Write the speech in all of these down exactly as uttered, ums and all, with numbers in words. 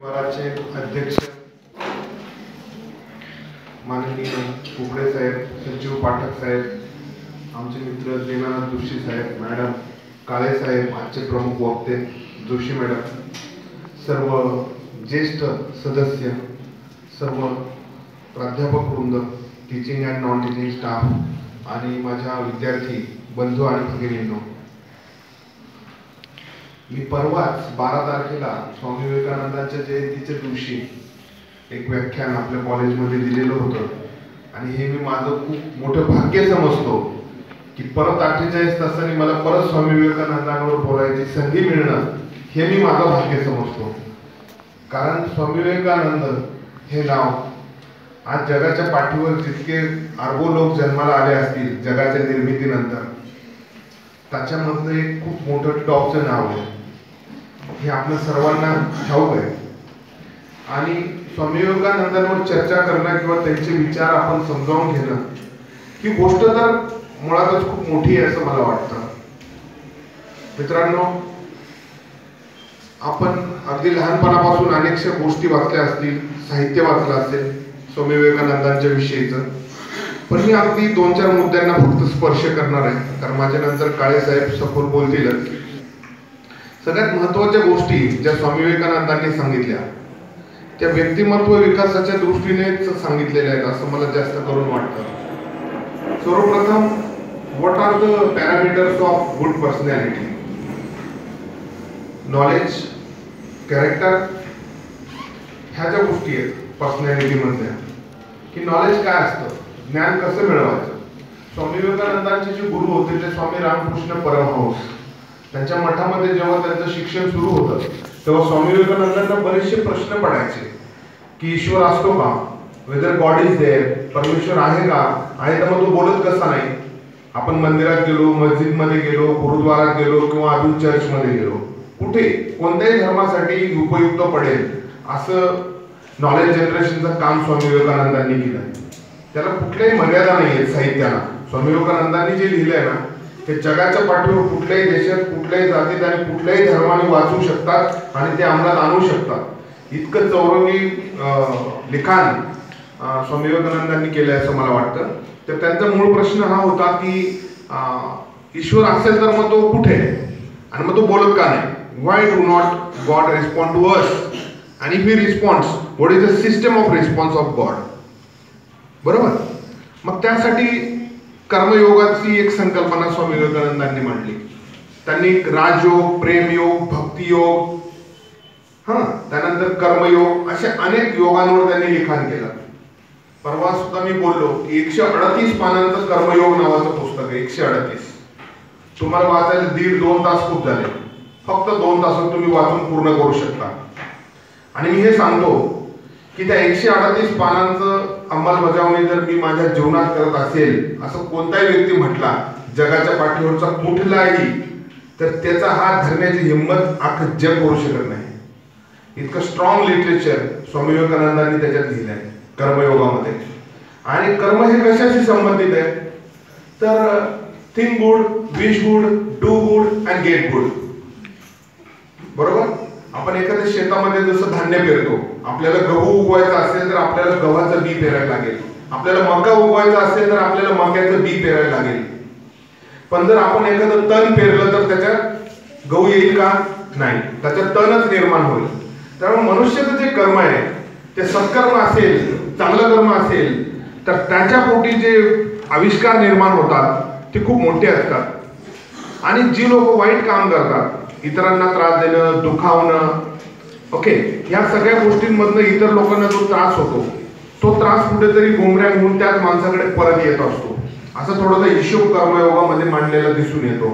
परिवाराचे अध्यक्ष माननीय कुकडे साहेब, सचिव पाठक साहेब, आमचे मित्र दीनानाथ जोशी साहेब, मॅडम काळे साहेब, आजचे प्रमुख वक्ते जोशी मॅडम, सर्व ज्येष्ठ सदस्य, सर्व प्राध्यापक वृंद, teaching and non teaching staff आणि माझ्या विद्यार्थी बंधू आणि भगिनींनो, मी परवाच बारा तारखेला स्वामी विवेकानंदांच्या जयंतीच्या दिवशी एक व्याख्यान आपल्या कॉलेजमध्ये दिलेलं होतं आणि हे मी माझं खूप मोठं भाग्य समजतो की परत अठ्ठेचाळीस तासांनी मला परत स्वामी विवेकानंदांवर बोलायची संधी मिळणं हे मी माझं भाग्य समजतो. कारण स्वामी विवेकानंद हे नाव आज जगाच्या पाठीवर जितके अरबो लोक जन्माला आले असतील जगाच्या निर्मितीनंतर, त्याच्यामधलं एक खूप मोठं टॉपचं नाव आहे हे आपल्या सर्वांना ठाऊक आहे. आणि स्वामी विवेकानंदांवर चर्चा करणं किंवा त्यांचे विचार आपण समजावून घेणं ही गोष्ट तर मुळातच खूप मोठी आहे असं मला वाटतं. मित्रांनो, आपण अगदी लहानपणापासून अनेकशा गोष्टी वाचल्या असतील, साहित्य वाचलं असेल स्वामी विवेकानंदांच्या विषयीचं, पण मी अगदी दोन चार मुद्द्यांना फक्त स्पर्श करणार आहे कारण माझ्या नंतर काळे साहेब सखोल बोलतीलच. सगळ्यात महत्त्वाच्या गोष्टी ज्या स्वामी विवेकानंदांनी सांगितल्या त्या व्यक्तिमत्व विकासाच्या दृष्टीनेच सांगितलेल्या आहेत असं मला जास्त करून वाटतं. सर्वप्रथम, what are the parameters of good personality? Knowledge, character, ह्या ज्या गोष्टी आहेत पर्सनॅलिटी मधल्या, की नॉलेज काय असतं, ज्ञान कसं मिळवायचं. स्वामी विवेकानंदांचे जे गुरु होते ते स्वामी रामकृष्ण परमहंस, त्यांच्या मठामध्ये जेव्हा त्यांचं शिक्षण सुरू होतं तेव्हा स्वामी विवेकानंदांना बरेचसे प्रश्न पडायचे की ईश्वर असतो का, वेदर गॉड इज देअर, परमेश्वर आहे का, आहे तर मग तो बोलत कसा नाही. आपण मंदिरात गेलो, मस्जिद मध्ये गेलो, गुरुद्वारात गेलो किंवा अजून चर्च मध्ये गेलो, कुठे कोणत्याही धर्मासाठी उपयुक्त पडेल असं नॉलेज जनरेशनचं काम स्वामी विवेकानंदांनी केलं. त्याला कुठल्याही मर्यादा नाही आहेत साहित्याला. स्वामी विवेकानंदांनी जे लिहिलंय ना ते जगाच्या पाठीवर कुठल्याही देशात, कुठल्याही जातीत आणि कुठल्याही धर्माने वाचू शकतात आणि ते अंमलात आणू शकतात. इतकं चौरंगी लिखाण स्वामी विवेकानंदांनी केलंय असं मला वाटतं. तर त्यांचा मूळ प्रश्न हा होता की ईश्वर असेल तर मग तो कुठे आणि मग तो बोलत का नाही. Why do not God respond to us, आणि if he responds, what is the system of response of God. बरोबर. मग त्यासाठी कर्मयोगाची एक संकल्पना स्वामी विवेकानंदांनी मांडली. त्यांनी राजयोग, प्रेमयोग, भक्तियोग, हा त्यानंतर कर्मयोग अशा अनेक योगांवर त्यांनी लिखाण केलं. परवा सुद्धा मी बोललो की एकशे अडतीस पानांचं कर्मयोग नावाचं पुस्तक आहे. एकशे अडतीस तुम्हाला वाचायला दीड दोन तास खूप झाले. फक्त दोन तासात तुम्ही वाचून पूर्ण करू शकता. आणि मी हे सांगतो की त्या एकशे अडतीस पानांचं अंमलबजावणी जर मी माझ्या जीवनात करत असेल असं कोणताही व्यक्ती म्हटला जगाच्या पाठीवरचा कुठलाही, तर त्याचा हात धरण्याची हिंमत अख्खं जग करू शकत नाही. इतकं स्ट्रॉंग लिटरेचर स्वामी विवेकानंदांनी त्याच्यात लिहिलं आहे कर्मयोगामध्ये. आणि कर्म हे कशाशी संबंधित आहे तर think good, wish good, do good and get good. बरोबर. आपण एखाद्या शेतामध्ये जसं धान्य पेरतो, आपल्याला गहू उगवायचा असेल तर आपल्याला गव्हाचं बी पेरायला लागेल, आपल्याला मका उगवायचा असेल तर आपल्याला मक्याचं बी पेरायला लागेल. पण जर आपण एखादं तण पेरलं तर त्याच्यात गहू येईल का? नाही, त्याच्यात तणच निर्माण होईल. त्यामुळे मनुष्याचं जे कर्म आहे ते सत्कर्म असेल, चांगलं कर्म असेल तर त्याच्या पोटी जे आविष्कार निर्माण होतात ते खूप मोठे असतात. आणि जी लोक वाईट काम करतात, इतरांना त्रास देणं, दुखावणं, ओके, या सगळ्या गोष्टींमधनं इतर लोकांना जो त्रास होतो तो त्रास कुठेतरी गोमऱ्या घेऊन त्याच माणसाकडे परत येत असतो. असं थोडासा हिशोब कर्मयोगामध्ये मांडलेला दिसून येतो.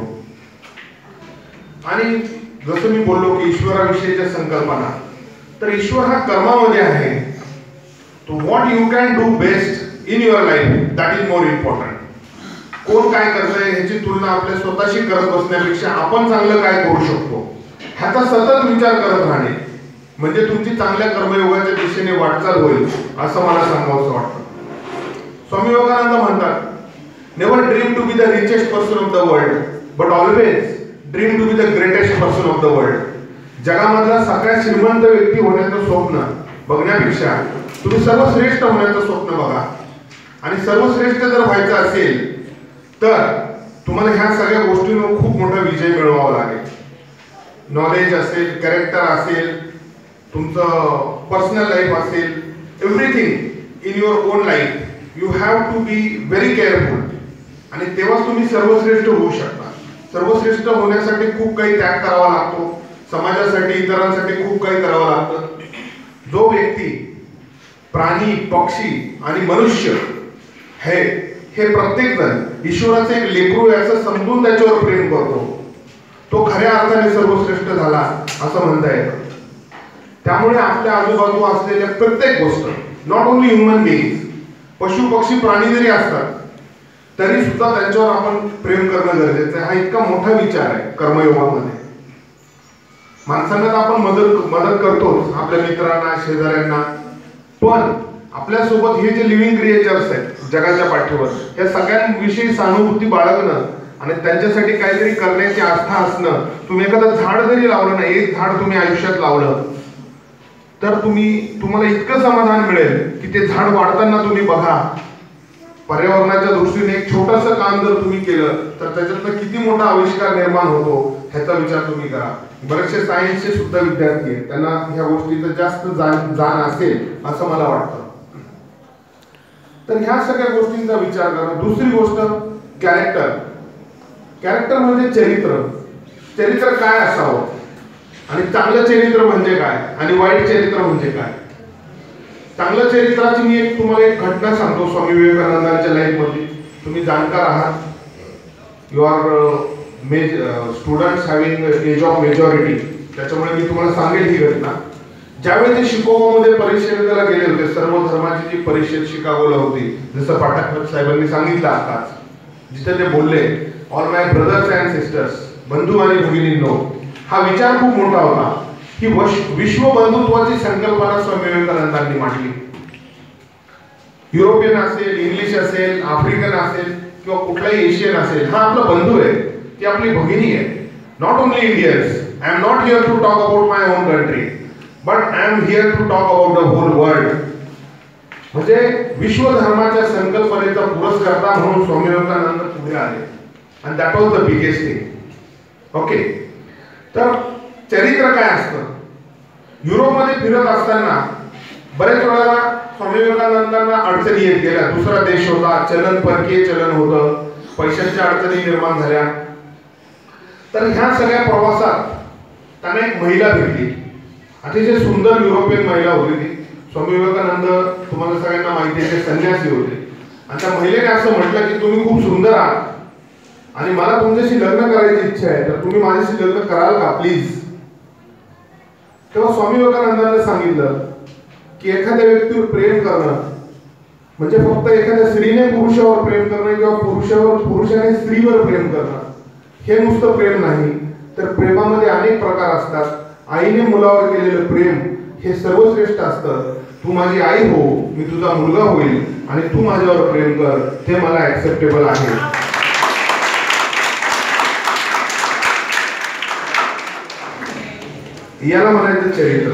आणि जसं मी बोललो की ईश्वराविषयीच्या संकल्पना, तर ईश्वर हा कर्मामध्ये आहे. तो what you can do best in your life, that is more important. कोण काय करतंय ह्याची तुलना आपल्या स्वतःशी करत बसण्यापेक्षा आपण चांगलं काय करू शकतो ह्याचा सतत विचार करत राहणे म्हणजे तुमची चांगल्या कर्मयोगाच्या दिशेने वाटचाल होईल असं मला सांगावंसं वाटतं. स्वामी विवेकानंद म्हणतात, never dream to be the richest person of the world, but always dream to be the greatest person of the world. जगामधला सगळ्यात श्रीमंत व्यक्ती होण्याचं स्वप्न बघण्यापेक्षा तुम्ही सर्वश्रेष्ठ होण्याचं स्वप्न बघा. आणि सर्वश्रेष्ठ जर व्हायचं असेल तर तुम्हाला ह्या सगळ्या गोष्टींवर खूप मोठा विजय मिळवावा लागेल. नॉलेज असेल, कॅरेक्टर असेल, तुमचं पर्सनल लाईफ असेल, everything in your own life you have to be very careful. आणि तेव्हाच तुम्ही सर्वश्रेष्ठ होऊ शकता. सर्वश्रेष्ठ होण्यासाठी खूप काही त्याग करावा लागतो, समाजासाठी, इतरांसाठी खूप काही करावं लागतं. जो व्यक्ती प्राणी, पक्षी आणि मनुष्य हे हे प्रत्येक जण ईश्वराचे एक लेकरू याचं समजून त्याच्यावर प्रेम करतो, तो खऱ्या अर्थाने सर्वश्रेष्ठ झाला असं म्हणता येतं. त्यामुळे आपल्या आजूबाजू असलेल्या प्रत्येक गोष्ट, नॉट ओन्ली ह्युमन बिईंग्स, पशु पक्षी प्राणी जरी असतात तरी सुद्धा त्यांच्यावर आपण प्रेम करणं गरजेचं आहे. हा इतका मोठा विचार आहे कर्मयोगामध्ये. माणसांना आपण मदत मदत करतोच, आपल्या मित्रांना, शेजाऱ्यांना, पण आपल्यासोबत हे जे लिव्हिंग क्रिएचर्स आहेत जगाच्या पाठीवर, या सगळ्यांविषयी सहानुभूती बाळगणं आणि त्यांच्यासाठी काहीतरी करण्याची आस्था असणं. तुम्ही एखादं झाड जरी लावलं ना, एक झाड तुम्ही आयुष्यात लावलं तर तुम्ही तुम्हाला इतकं समाधान मिळेल की ते झाड वाढताना तुम्ही बघा. पर्यावरणाच्या दृष्टीने एक छोटंसं काम जर तुम्ही केलं तर त्याच्यातनं किती मोठा आविष्कार निर्माण होतो ह्याचा विचार तुम्ही करा. बरेचसे सायन्सचे सुद्धा विद्यार्थी आहेत, त्यांना ह्या गोष्टीचं जास्त जाण जाण असेल असं मला वाटतं. तर ह्या सगळ्या गोष्टींचा विचार करा. दुसरी गोष्ट कॅरेक्टर. कॅरेक्टर म्हणजे चरित्र. चरित्र काय असावं आणि चांगलं चरित्र म्हणजे काय आणि वाईट चरित्र म्हणजे काय. चांगलं चरित्राची मी एक तुम्हाला एक घटना सांगतो स्वामी विवेकानंदांच्या लाईफ मध्ये. तुम्ही जाणकार आहात, you are major students having age of majority, त्याच्यामुळे मी तुम्हाला सांगेल ही घटना. ज्यावेळी ते शिकागोमध्ये परिषदेला गेले होते, सर्व धर्माची जी परिषद शिकागोला होती, जसं पाठक साहेबांनी सांगितलं आताच, जिथे ते बोलले all my brothers and sisters, बंधू आणि भगिनींनो, हा विचार खूप मोठा होता. ही विश्व बंधुत्वाची संकल्पना स्वामी विवेकानंदांनी मांडली. युरोपियन असेल, इंग्लिश असेल, आफ्रिकन असेल किंवा कुठलाही एशियन असेल, हा आपला बंधू आहे, ती आपली भगिनी आहे. Not only Indians, I am not here to talk about my own country, but I am here to talk about the whole world. म्हणजे विश्व धर्माच्या संकल्पनेचा पुरस्कर्ता म्हणून स्वामी विवेकानंद पुढे आले. आणि that was the biggest thing. Okay, तर चरित्र काय असतं. युरोपमध्ये फिरत असताना बरेच वेळेला स्वामी विवेकानंदांना अडचणी येत गेल्या. दुसरा देश होता, चलन परकीय चलन होतं, पैशांच्या अडचणी निर्माण झाल्या. तर ह्या सगळ्या प्रवासात त्यांना एक महिला भेटली, अतिशय सुंदर युरोपियन महिला होती ती. स्वामी विवेकानंद तुम्हाला सगळ्यांना माहिती आहे, ते संन्यासी होते. आणि त्या महिलेने असं म्हटलं की तुम्ही खूप सुंदर आहात आणि मला तुमच्याशी लग्न करायची इच्छा आहे, तर तुम्ही माझ्याशी लग्न कराल का प्लीज. तेव्हा स्वामी विवेकानंदांनी सांगितलं की एखाद्या व्यक्तीवर प्रेम करणं म्हणजे फक्त एखाद्या स्त्रीने पुरुषावर प्रेम करणं किंवा पुरुषावर पुरुषाने स्त्रीवर प्रेम करणं हे नुसतं प्रेम नाही, तर प्रेमामध्ये अनेक प्रकार असतात. आईने मुलावर केलेलं प्रेम हे सर्वश्रेष्ठ असतं. तू माझी आई हो, मी तुझा मुलगा होईल आणि तू माझ्यावर प्रेम कर, ते मला ऍक्सेप्टेबल आहे. याला म्हणायचं चरित्र.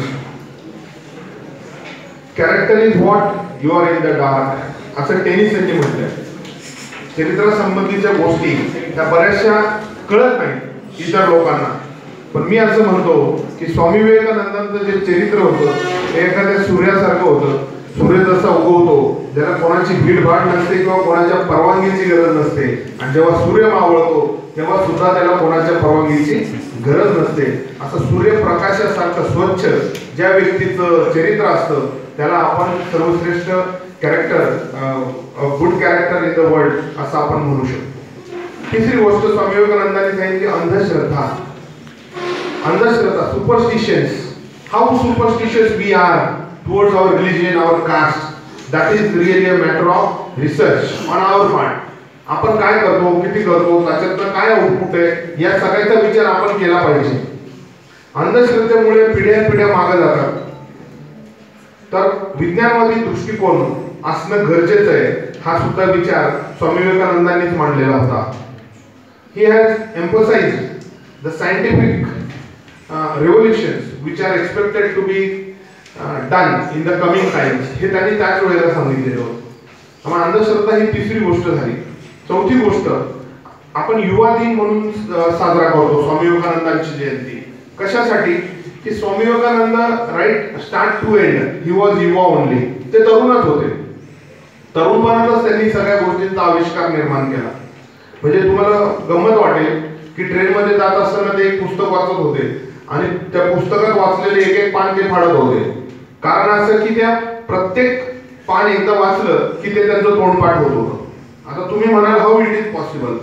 Character is what you are in the dark, असं टेनिसने म्हटलंय. चरित्रासंबंधीच्या गोष्टी त्या बऱ्याचशा कळत नाही इतर लोकांना, पण मी असं म्हणतो की स्वामी विवेकानंदांचं जे चरित्र होतं ते एखाद्या सूर्यासारखं होतं. सूर्य जसा उगवतो, ज्याला कोणाची भीडभाड नसते किंवा कोणाच्या परवानगीची गरज नसते, आणि जेव्हा सूर्य मावळतो तेव्हा सुद्धा त्याला कोणाच्या परवानगीची गरज नसते. असं सूर्यप्रकाशासारखं स्वच्छ ज्या व्यक्तीचं चरित्र असतं त्याला आपण सर्वश्रेष्ठ character, good character in the world असं आपण म्हणू शकतो. तिसरी गोष्ट स्वामी विवेकानंदांनी सांगितली अंधश्रद्धा. अंधश्रद्धा, superstitions. How superstitious we are towards our religion, our caste, that is really a matter of research on our part. आपण काय करतो, किती करतो, त्याच्यातनं काय आउटपुट आहे, या सगळ्याचा विचार आपण केला पाहिजे. अंधश्रद्धेमुळे पिढ्या पिढ्या मागे जातात. तर विज्ञानवादी दृष्टिकोन असणं गरजेचं आहे, हा सुद्धा विचार स्वामी विवेकानंदांनीच मांडलेला होता. He has emphasized the scientific revolutions which are expected to be done in the coming times हे त्यांनी त्याच वेळेला सांगितलेलं होतं. मग अंधश्रद्धा ही तिसरी गोष्ट झाली. चौथी गोष्ट, आपण युवा दिन म्हणून साजरा करतो स्वामी विवेकानंदांची जयंती. कशासाठी? की Swami Vivekananda right start to end he was युवा ओनली. ते तरुणच होते. तरुणपणातच त्यांनी सगळ्या गोष्टींचा आविष्कार निर्माण केला. म्हणजे तुम्हाला गंमत वाटेल की ट्रेनमध्ये जात असताना ते एक पुस्तक वाचत होते आणि त्या पुस्तकात वाचलेले एक एक पान ते फाडत होते. कारण असं की त्या प्रत्येक पान एकदा वाचलं की ते त्यांचं तोंडपाठ होत होतं. आता तुम्ही म्हणाल हाऊ इट इज पॉसिबल,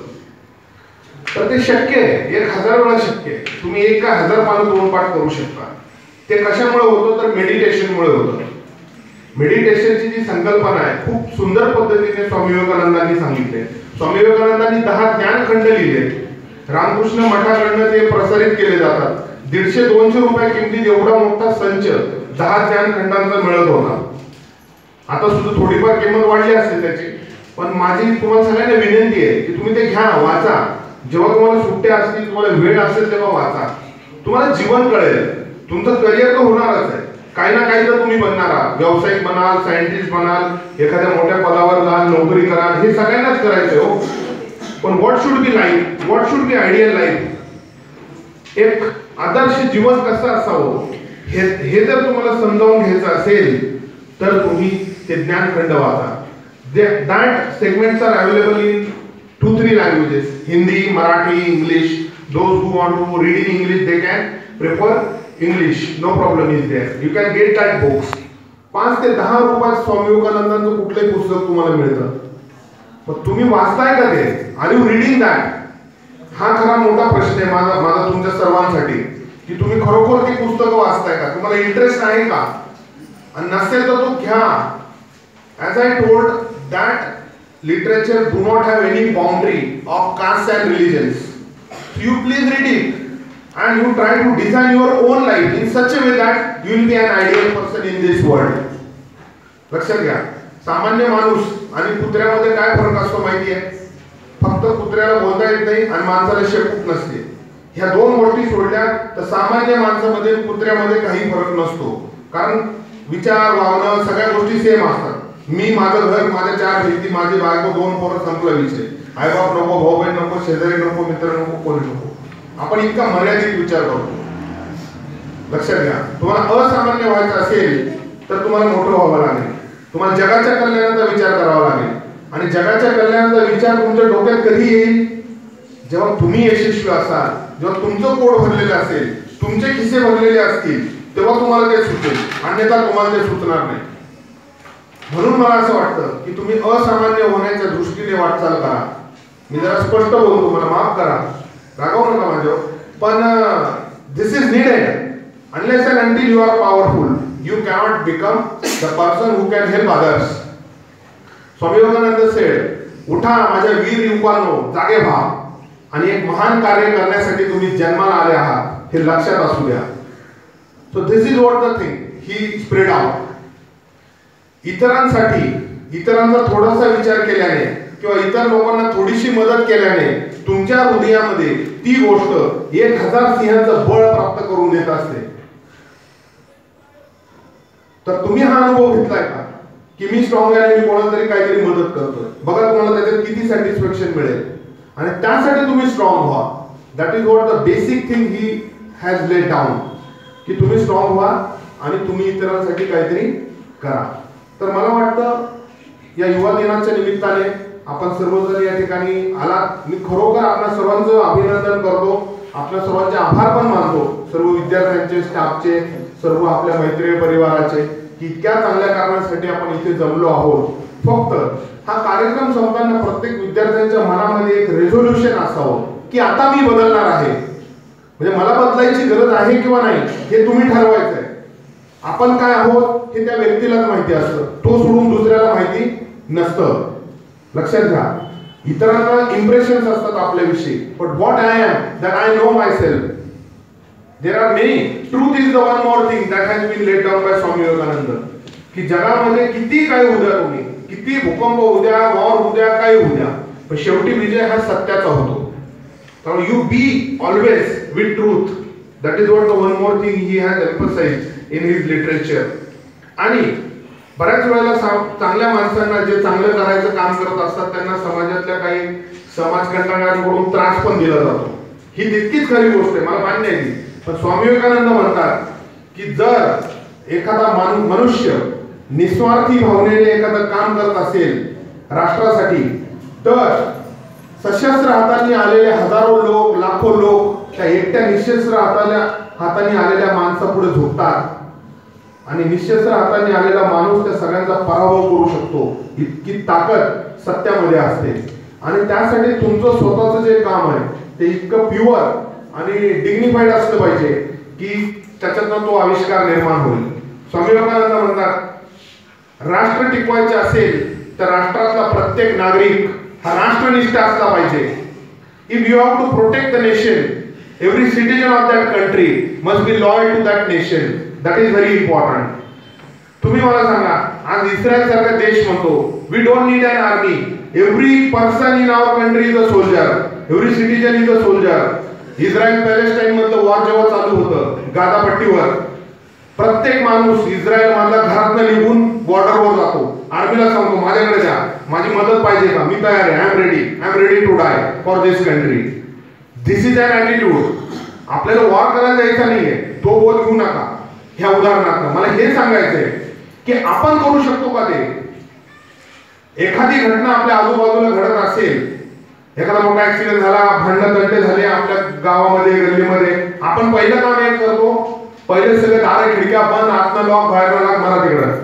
तर ते शक्य आहे. एक हजार वेळा शक्य आहे. तुम्ही एक का हजार पानं तोंडपाठ करू शकता. ते कशामुळे होतं? तर मेडिटेशनमुळे होतं. मेडिटेशनची जी संकल्पना आहे खूप सुंदर पद्धतीने स्वामी विवेकानंदांनी सांगितले. स्वामी विवेकानंदांनी दहा ज्ञानखंड लिहिले. रामकृष्ण मठाकडनं ते प्रसारित केले जातात. दीडशे दोनशे रुपये किमतीत एवढा मोठा संच दहा ज्ञानखंडांचा मिळत होता. आता सुद्धा थोडीफार किंमत वाढली असेल त्याची, पण माझी तुम्हाला सगळ्यांना विनंती आहे की तुम्ही ते घ्या, वाचा. जेव्हा तुम्हाला सुट्ट्या असतील, तुम्हाला वेळ असेल तेव्हा वाचा. तुम्हाला जीवन कळेल. तुमचं करिअर तर होणारच आहे. काही ना काही तर तुम्ही बनणार आहात. व्यावसायिक बनाल, सायंटिस्ट बनाल, एखाद्या मोठ्या पदावर जाल, नोकरी कराल, हे सगळ्यांनाच करायचंय हो. पण what should be life, what should be ideal life, एक आदर्श जीवन कसं असावं हे हे जर तुम्हाला समजावून घ्यायचं असेल तर तुम्ही ते ज्ञानखंड वाचा. That segments are available in two three languages, Hindi, Marathi, English. Those who want to read in English they can prefer English, no problem is there. You can get that books. पाच ते दहा रुपयात स्वामी विवेकानंदांचं कुठलंही पुस्तक तुम्हाला मिळतं. मग तुम्ही वाचताय का ते? Are you reading that? हा खरा मोठा प्रश्न आहे माझा माझा तुमच्या सर्वांसाठी, की तुम्ही खरोखर ती पुस्तकं वाचताय का? तुम्हाला इंटरेस्ट आहे का? आणि नसेल तर तो घ्या. As I told that literature do not have any boundary of caste and religions. You please read it and you try to design your own life in such a way that you will be an ideal person in this world. लक्षात घ्या, सामान्य माणूस आणि कुत्र्यामध्ये काय फरक असतो माहिती आहे? फक्त कुत्र्याला बोलता येत नाही आणि माणसाला शेपूट नसते. ह्या दोन गोष्टी सोडल्या तर सामान्य माणसामध्ये कुत्र्यामध्ये काही फरक नसतो. कारण विचार, भावना सगळ्या गोष्टी सेम असतात. मी, माझं घर, माझ्या चार भिंती, माझी बायको, दोन पोरं, संपला विषय. आई बाप नको, भाऊ बहीण नको, शेजारी नको, मित्र नको, कोणी नको. आपण इतका मर्यादित विचार करतो. लक्षात घ्या, तुम्हाला असामान्य व्हायचं असेल तर तुम्हाला मोठं व्हावं लागेल. तुम्हाला जगाच्या कल्याणाचा विचार करावा लागेल. आणि जगाच्या कल्याणाचा विचार तुमच्या डोक्यात कधी येईल? जेव्हा तुम्ही यशस्वी असाल, जेव्हा तुमचं पोट भरलेलं असेल, तुमचे खिसे भरलेले असतील, तेव्हा तुम्हाला ते सुचेल. अन्यथा तुम्हाला ते सुचणार नाही. म्हणून मला असं वाटतं की तुम्ही असामान्य होण्याच्या दृष्टीने वाटचाल करा. मी जरा स्पष्ट बोलतो, मला माफ करा, रागावू नका माझ्यावर, पण this is needed. Unless and until you are powerful you cannot become the person who can help others. Swami Vivekananda said, उठा माझ्या वीर युवकांनो, जागे व्हा आणि एक महान कार्य करण्यासाठी तुम्ही जन्माला आले आहात हे लक्षात असू द्या. So this is what the thing he spread out. इतरांसाठी, इतरांचा थोडासा विचार केल्याने किंवा इतर लोकांना थोडीशी मदत केल्याने तुमच्या हृदयामध्ये ती गोष्ट एक हजार सिंहाचं बळ प्राप्त करून देत असते. तर तुम्ही हा अनुभव घेतलाय का की मी स्ट्रॉंग आहे, मी कोणाला तरी काहीतरी मदत करतोय? बघा तुम्हाला त्याच्यात किती सॅटिस्फॅक्शन मिळेल आणि त्यासाठी तुम्ही स्ट्रॉंग व्हा. That is what the basic thing he has laid down, की तुम्ही स्ट्रॉंग व्हा आणि तुम्ही इतरांसाठी काहीतरी करा. तर मला वाटतं या युवा दिनाच्या निमित्ताने आपण सर्वजण या ठिकाणी आलात. मी खरोखर आपल्या सर्वांचं अभिनंदन करतो, आपल्या सर्वांचे आभार पण मानतो, सर्व विद्यार्थ्यांचे, स्टाफचे, सर्व आपल्या मैत्री परिवाराचे, की इतक्या चांगल्या कारणासाठी आपण इथे जमलो आहोत. फक्त हा कार्यक्रम संपताना प्रत्येक विद्यार्थ्यांच्या मनामध्ये एक रेझोल्युशन असावं की आता मी बदलणार आहे. म्हणजे मला बदलायची गरज आहे किंवा नाही हे तुम्ही ठरवायचं आहे. आपण काय आहोत हे त्या व्यक्तीलाच माहिती असतं, तो सोडून दुसऱ्याला माहिती नसतं. लक्षात घ्या, इतरांना इम्प्रेशन्स असतात आपल्याविषयी, but what I am that I know myself. There are many. Truth is the one more thing that has been laid down by Swami Vivekananda, की जगामध्ये किती काय होऊ द्या, तुम्ही किती भूकंप होऊ द्या, वॉर होऊ द्या, काय होऊ द्या, पण शेवटी विजय हा सत्याचा होतो. त्यामुळे you be always with truth. That is what the one more thing he has emphasized in his literature. आणि बऱ्याच वेळेला चांगल्या माणसांना, जे चांगलं करायचं काम करत असतात, त्यांना समाजातल्या काही समाजकंटकांकडून त्रास पण दिला जातो. ही तितकीच खरी गोष्ट आहे, मला मान्य आहे. पण स्वामी विवेकानंद म्हणतात की जर एखादा मनुष्य निस्वार्थी भावनेने एखादं काम करत असेल राष्ट्रासाठी, तर सशस्त्र हातांनी आलेले हजारो लोक, लाखो लोक त्या एकट्या निशस्त्र हाताल्या हाताने आलेल्या माणसापुढे झुकतात आणि निशस्त्र हाताने आलेला माणूस त्या सगळ्यांचा पराभव करू शकतो. इतकी ताकद सत्यामध्ये असते. आणि त्यासाठी तुमचं स्वतःचं जे काम आहे ते इतकं प्युअर आणि डिग्निफाईड असलं पाहिजे की त्याच्यातनं तो आविष्कार निर्माण होईल. स्वामी विवेकानंद म्हणतात, राष्ट्र टिकवायचे असेल तर राष्ट्रातला प्रत्येक नागरिक हा राष्ट्रनिष्ठ असला पाहिजे. If you have to protect the nation, every citizen of that country must be loyal to that nation. That is very important. तुम्ही मला सांगा, आज इस्रायल सारखा देश म्हणतो we don't need an army. Every person in our country is a soldier, every citizen is a soldier. Israel Palestine मधलं war जेव्हा चालू होतं गाझापट्टीवर, प्रत्येक माणूस इस्रायल मधल्या घरातनं निघून बॉर्डरवर जातो. आर्मीला सांगतो माझ्याकडे द्या, माझी मदत पाहिजे का, मी तयार आहे, I am ready, I am ready to die for this country. This is an attitude. आपल्याला वॉर करायला जायचा नाहीये, तो बोध घेऊ नका. ह्या उदाहरणार्थ मला हे सांगायचंय की आपण करू शकतो का ते. एखादी घटना आपल्या आजूबाजूला घडत असेल, एखादा मोठा ऍक्सिडेंट झाला, भांडण तंटे झाले आपल्या गावामध्ये, गल्लीमध्ये, आपण पहिलं काम एक करतो, पहिले सगळे दारे खिडक्या बंद, आतनं लॉक, बाहेर लॉक, मला तिकडं.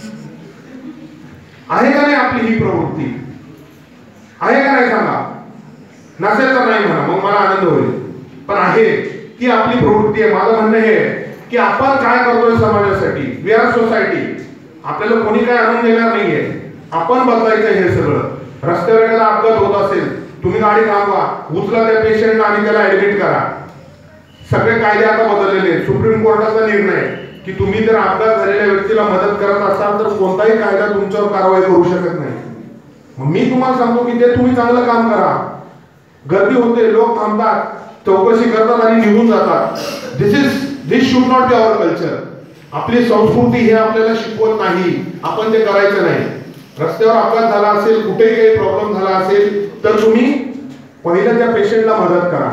आहे का नाही आपली ही प्रवृत्ती? आहे का नाही सांगा. नसेल तर नाही म्हणा, मग मला आनंद होईल. पण आहे की आपली प्रवृत्ती आहे. माझं म्हणणं हे की आपण काय करतोय समाजासाठी. We are society. आपल्याला कोणी काय आणून देणार नाहीये, आपण बदलायचं हे सगळं. रस्त्यावर एखादा अपघात होत असेल, तुम्ही गाडी थांबवा, उचला त्या पेशंटला आणि त्याला ऍडमिट करा. सगळे कायदे आता बदललेले आहेत. सुप्रीम कोर्टाचा निर्णय की तुम्ही जर अपघात झालेल्या व्यक्तीला मदत करत असाल तर कोणताही कायदा तुमच्यावर कारवाई करू शकत नाही. मग मी तुम्हाला सांगतो की ते तुम्ही चांगलं काम करा. गर्दी होते, लोक थांबतात, चौकशी करतात आणि निघून जातात. This is this should not be our culture. आपली संस्कृती हे आपल्याला शिकवत नाही, आपण ते करायचं नाही. रस्त्यावर अपघात झाला असेल, कुठेही काही प्रॉब्लेम झाला असेल तर तुम्ही पहिल्या त्या पेशंटला मदत करा.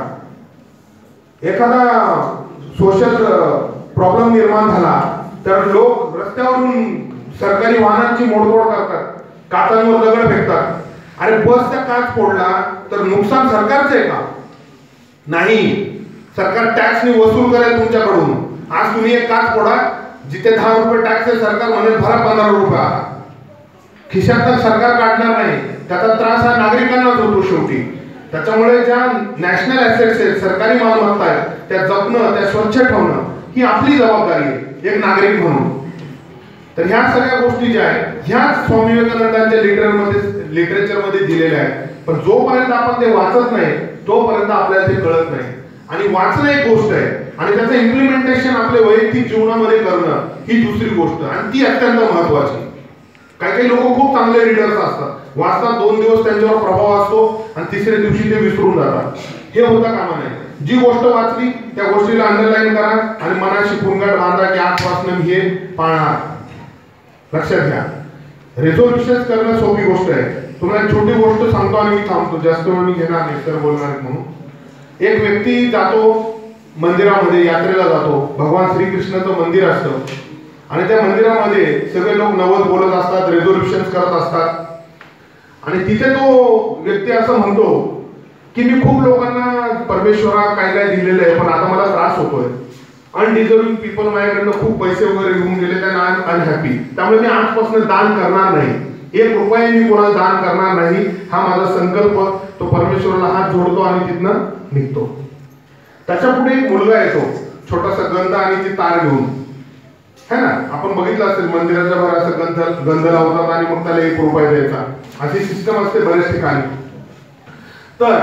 एखादा सोशल प्रॉब्लेम निर्माण झाला तर लोक रस्त्यावरून सरकारी वाहनांची मोडतोड करतात, काचांवर दगड फेकतात. अरे बसचा काच फोडला तर नुकसान सरकारचं आहे का? नाही. सरकार टॅक्सने वसूल करेल तुमच्याकडून. आज तुम्ही एक काच फोडा, जिथे दहा रुपये टॅक्स आहे सरकार म्हणेल भरा पंधरा रुपये. खिशात तर सरकार काढणार नाही. त्याचा त्रास हा नागरिकांनाच होतो शेवटी. त्याच्यामुळे ज्या नॅशनल ऍसेट्स आहेत, सरकारी मालमत्ता आहेत, त्या जपणं, त्या स्वच्छ ठेवणं ही आपली जबाबदारी आहे एक नागरिक म्हणून. तर ह्या सगळ्या गोष्टी ज्या आहेत ह्या स्वामी विवेकानंदांच्या लिटरमध्ये लिटरेचरमध्ये दिलेल्या आहेत. पण जोपर्यंत आपण ते वाचत नाही तोपर्यंत आपल्याला ते कळत नाही. आणि वाचणं एक गोष्ट आहे आणि त्याचं इम्प्लिमेंटेशन आपल्या वैयक्तिक जीवनामध्ये करणं ही दुसरी गोष्ट, आणि ती अत्यंत महत्वाची. काही काही लोक खूप चांगले रीडर्स असतात, वाचतात, दोन दिवस त्यांच्यावर प्रभाव असतो आणि तिसऱ्या दिवशी ते विसरून जातात. हे होता कामा नाही. जी गोष्ट वाचली त्या गोष्टीला अंडरलाईन करा आणि मनाशी पुनगाट बांधा की आजपासून मी हे पाळणार. लक्षात घ्या, रेझोल्युशन करणं सोपी गोष्ट आहे. तुम्हाला छोटी गोष्ट सांगतो आणि मी थांबतो, जास्त वेळ मी घेणार नाही, सर बोलणार म्हणून. एक व्यक्ती जातो मंदिरामध्ये, यात्रेला जातो. भगवान श्रीकृष्णाचं मंदिर असतं आणि त्या मंदिरामध्ये सगळे लोक नवस बोलत असतात, रेझोल्युशन करत असतात. आणि तिथे तो व्यक्ती असं म्हणतो की मी खूप लोकांना परमेश्वरा काय काय दिलेलं आहे, पण आता मला त्रास होतोय. अनडिझर्विंग पीपल माझ्याकडनं खूप पैसे वगैरे घेऊन गेले, त्यांना आय एम अनहॅपी. त्यामुळे मी आजपासून दान करणार नाही, एक रुपया मी कोणाला दान करणार नाही, हा माझा संकल्प. तो परमेश्वराला हात जोडतो आणि तिथनं निघतो. त्याच्या पुढे एक मुलगा येतो, छोटासा गंध आणि ती तार घेऊन, है ना. आपण बघितलं असेल मंदिराच्या बाहेर असं गंध गंध लावतात आणि मग त्याला एक रुपया द्यायचा, अशी सिस्टम असते बऱ्याच ठिकाणी. तर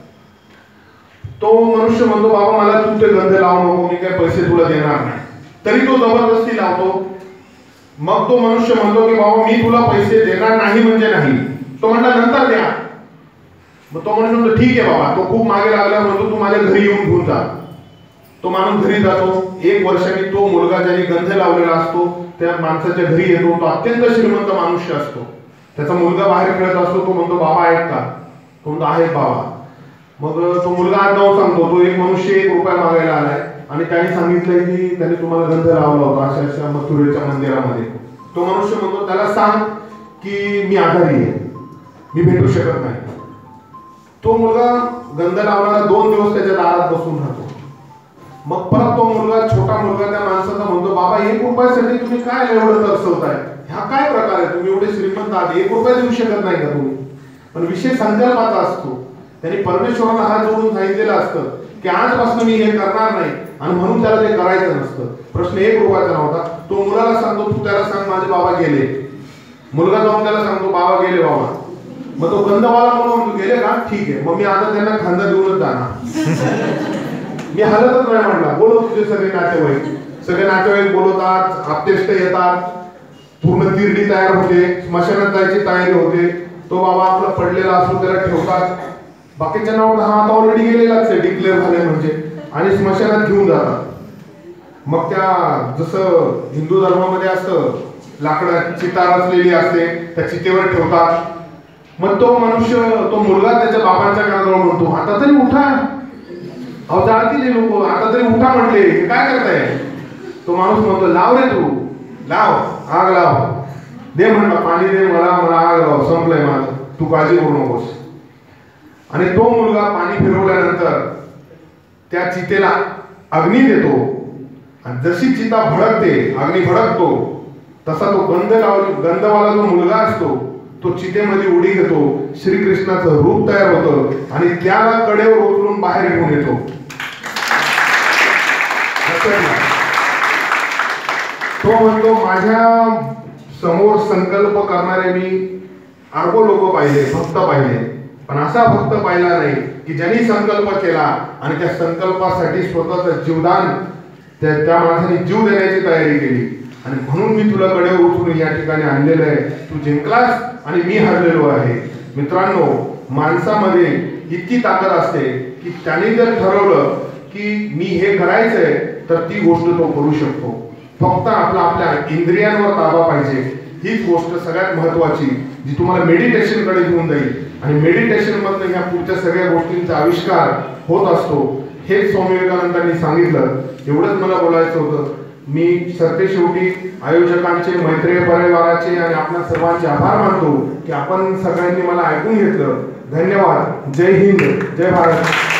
तो मनुष्य म्हणतो बाबा मला तू ते गंध लावू नको, मी काय पैसे तुला देणार नाही. तरी तो जबरदस्ती लावतो. मग तो मनुष्य म्हणतो की बाबा मी तुला पैसे देणार नाही म्हणजे नाही. तो म्हणला नंतर द्या. मग तो मनुष्य म्हणतो ठीक आहे बाबा. तो खूप मागे लागला, म्हणतो तू माझ्या घरी येऊन घेऊन जा. तो माणूस घरी जातो, एक वर्षाने तो मुलगा ज्याने गंध लावलेला असतो त्या माणसाच्या घरी येतो. तो अत्यंत श्रीमंत मनुष्य असतो. त्याचा मुलगा बाहेर खेळत असतो. तो म्हणतो बाबा आहेत का? तो म्हणतो आहेत बाबा. मग तो मुलगा आज जाऊन सांगतो तो एक मनुष्य एक रुपया मागायला आलाय आणि त्याने सांगितलंय की त्याने तुम्हाला गंध लावला होता अशा अशा मथुरेच्या मंदिरामध्ये. तो मनुष्य म्हणतो त्याला सांग की मी आजारी आहे, मी भेटू शकत नाही. तो मुलगा गंध लावणारा दोन दिवस त्याच्या दारात बसून राहतो. मग परत तो मुलगा छोटा मुलगा त्या माणसाचा म्हणतो बाबा एक रुपयासाठी तुम्ही काय एवढं तरसवताय? हा काय प्रकार आहे? तुम्ही एवढे श्रीमंत आहात, एक रुपया देऊ शकत नाही का तुम्ही? पण विषय संकल्पाचा असतो. त्यांनी परमेश्वराला हात जोडून सांगितलेलं असतं की आजपासून मी हे करणार नाही आणि म्हणून त्याला ते करायचं नसतं. प्रश्न एक रुपयाचा नव्हता. तो मुलाला सांगतो तू त्याला सांग माझे बाबा गेले. मुलगा जाऊन त्याला सांगतो बाबा गेले बाबा. मग तो गंधवाला म्हणून गेले का? ठीक आहे, मग मी आता त्यांना खांदा देऊनच जाणार. मी हलतच नाही म्हटला. बोलव तुझे सगळे नातेवाईक. सगळे नातेवाईक बोलवतात, आप्तेष्ट येतात, पूर्ण तिरडी तयार होते, स्मशानात जायची तयारी होते. तो बाबा आपला पडलेला असतो त्याला ठेवतात. बाकीच्या नावात हा आता ऑलरेडी गेलेलाच आहे डिक्लेअर झाले म्हणजे, आणि स्मशानात घेऊन जातात. मग त्या जसं हिंदू धर्मामध्ये असतं लाकडा चिता रचलेली असते त्या चितेवर ठेवतात. मग तो मनुष्य तो मुलगा त्याच्या बाबांच्या कानाजवळ म्हणतो आता तरी उठा, अहो जातील हे लोक, आता तरी उठा म्हटले, काय करताय? तो माणूस म्हणतो लाव रे तू, लाव आग लाव, दे म्हणला पाणी दे मला, मला आग लाव, संपलंय माझं, तू काळजी करू नकोस. आणि तो मुलगा पाणी फिरवल्यानंतर त्या चितेला अग्नी देतो आणि जशी चिता भडकते, अग्नी भडकतो, तसा तो गंध लावली गंधवाला जो मुलगा असतो तो चितेमध्ये उडी घेतो. श्रीकृष्णाचं रूप तयार होतं आणि त्याला कडेवर उचलून बाहेर घेऊन येतो. तो म्हणतो माझ्या समोर संकल्प करणारे मी अरबो लोक पाहिले, भक्त पाहिले, पण असा भक्त पाहिला नाही की ज्यांनी संकल्प केला आणि त्या संकल्पासाठी स्वतःचं जीवदान त्या त्या माणसाने जीव देण्याची तयारी केली. आणि म्हणून मी तुला कडेवर उचलून या ठिकाणी आणलेलं आहे. तू जिंकलास आणि मी हरलेलो आहे. मित्रांनो, माणसामध्ये इतकी ताकद असते की त्याने जर ठरवलं की मी हे करायचंय तर ती गोष्ट तो करू शकतो. फक्त आपला आपल्या इंद्रियांवर ताबा पाहिजे. हीच गोष्ट सगळ्यात महत्वाची जी तुम्हाला मेडिटेशन कडे घेऊन जाईल. आणि मेडिटेशन मधून ह्या पुढच्या सगळ्या गोष्टींचा आविष्कार होत असतो. हेच स्वामी विवेकानंदांनी सांगितलं. एवढंच मला बोलायचं होतं. मी सरते शेवटी आयोजकांचे, मैत्रेय परिवाराचे आणि आपल्या सर्वांचे आभार मानतो की आपण सगळ्यांनी मला ऐकून घेतलं. धन्यवाद. जय हिंद, जय भारत.